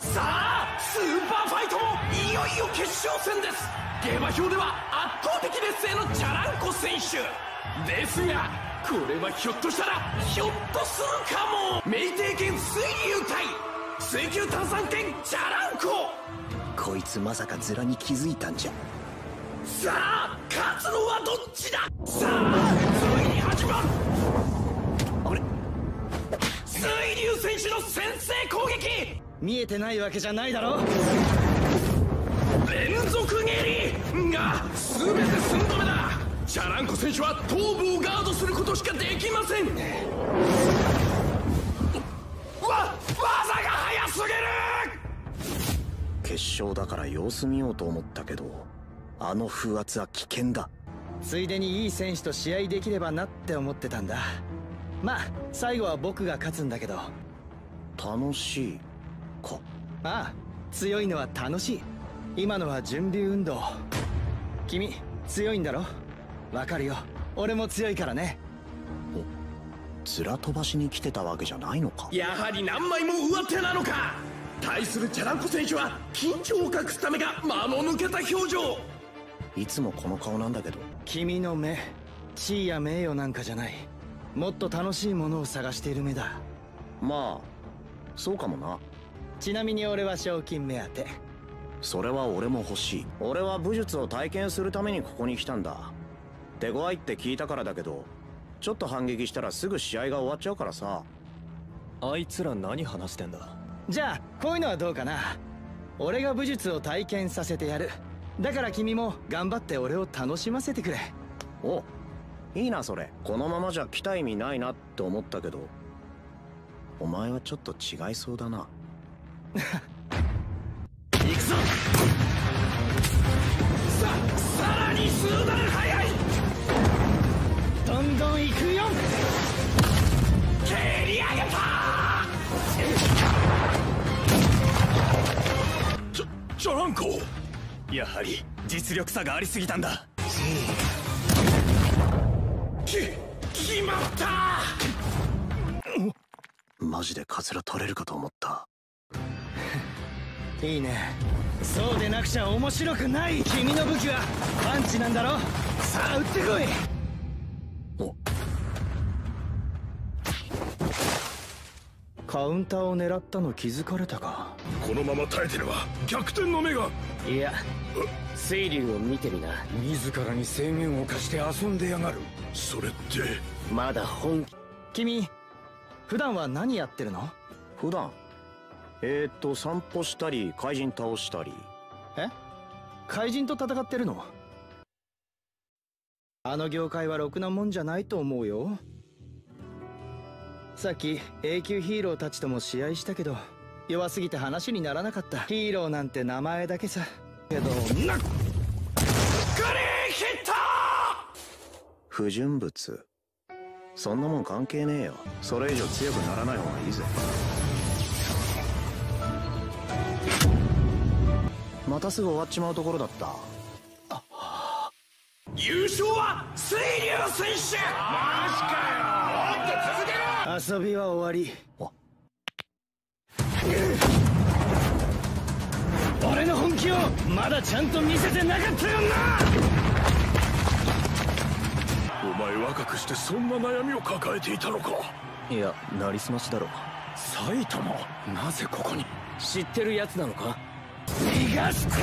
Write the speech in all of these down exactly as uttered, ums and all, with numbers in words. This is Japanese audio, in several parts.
さあスーパーファイトもいよいよ決勝戦です。下馬評では圧倒的劣勢のチャランコ選手ですが、これはひょっとしたらひょっとするかも。明帝剣水流対水球炭酸剣チャランコ。 こいつまさかズラに気づいたんじゃ。 さあ勝つのはどっちだ。さあついに始まる。 あれ、 水流選手の先制攻撃。 見えてないわけじゃないだろ。 連続蹴りが全て寸止めだ。チャランコ選手は頭部をガードすることしかできません。わ技が速すぎる。 決勝だから様子見ようと思ったけど、あの風圧は危険だ。ついでにいい選手と試合できればなって思ってたんだ。まあ最後は僕が勝つんだけど。楽しいか。ああ、強いのは楽しい。今のは準備運動。君強いんだろ。わかるよ、俺も強いからね。お、ズラ飛ばしに来てたわけじゃないのか。 やはり何枚も上手なのか。対するチャランコ選手は緊張を隠すためが間の抜けた表情。 いつもこの顔なんだけど。君の目、地位や名誉なんかじゃない。もっと楽しいものを探している目だ。まあそうかもな。ちなみに俺は賞金目当て。それは俺も欲しい。俺は武術を体験するためにここに来たんだ。手強いって聞いたからだけど、ちょっと反撃したらすぐ試合が終わっちゃうからさ。 あいつら何話してんだ。 じゃあこういうのはどうかな。俺が武術を体験させてやる。だから君も頑張って俺を楽しませてくれ。お、いいなそれ。このままじゃ来た意味ないなって思ったけど、お前はちょっと違いそうだな。 行くぞ。ささらに数段速い。 どんどん行くよ。 蹴り上げた。チャチャランコ、 やはり実力差がありすぎたんだ。 き決まった。 マジでカツラ取れるかと思った。いいね。そうでなくちゃ面白くない。君の武器はパンチなんだろ。さあ撃ってこい。お、カウンターを狙ったの気づかれたか。 このまま耐えてれば逆転の目が。 いや、水流を見てみな。 自らに制限を課して遊んでやがる。それってまだ本気。君普段は何やってるの。普段えーっと散歩したり怪人倒したり。え、怪人と戦ってるの。あの業界はろくなもんじゃないと思うよ。さっき A 級ヒーローたちとも試合したけど弱すぎて話にならなかった。ヒーローなんて名前だけさ。けどなっ、 グリーヒット。 不純物、そんなもん関係ねえよ。それ以上強くならない方がいいぜ。またすぐ終わっちまうところだった。 優勝は水流選手。マジかよ。もっと続けろ。 遊びは終わり。俺の本気をまだちゃんと見せてなかったよな。 お前若くしてそんな悩みを抱えていたのか。 いや、なりすましだろ。 埼玉、なぜここに。 知ってるやつなのか。 逃がした。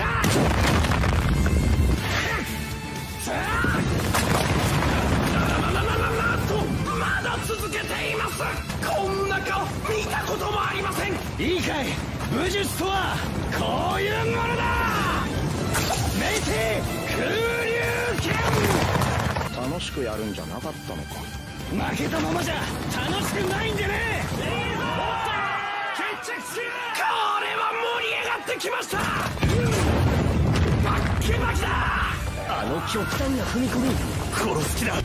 ななななななとまだ続けています。こんな顔見たこともありません。 いいかい、武術とはこういうものだ。メイティ空流剣。楽しくやるんじゃなかったのか。負けたままじゃ楽しくないんでね。 決着する。これは盛り上がってきました。バッキバキだ。 あの極端な踏み込み殺す気だ。うわ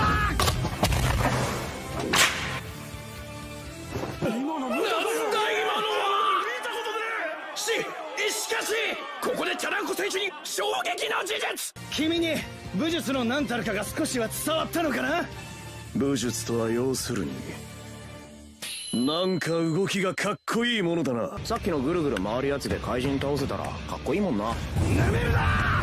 今のなんだ今のは。見たことね。ししかしここでチャランコ選手に衝撃の事実。 君に武術の何たるかが少しは伝わったのかな。武術とは要するになんか動きがかっこいいものだな。 さっきのぐるぐる回るやつで怪人倒せたらかっこいいもんな。 なめるな。